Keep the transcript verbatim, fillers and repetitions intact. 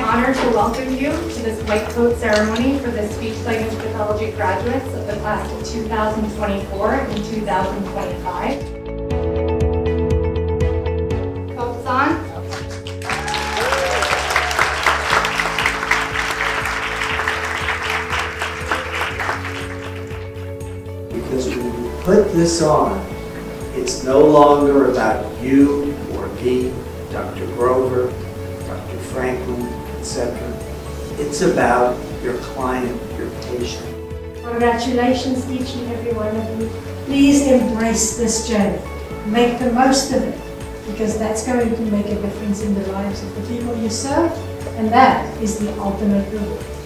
honor to welcome you to this white coat ceremony for the speech language pathology graduates of the class of two thousand twenty-four and two thousand twenty-five. Coats on. Because when you put this on, it's no longer about you or me, Doctor Grover, Doctor Franklin, et cetera. It's about your client, your patient. Congratulations, each and every one of you. Please embrace this journey. Make the most of it, because that's going to make a difference in the lives of the people you serve, and that is the ultimate reward.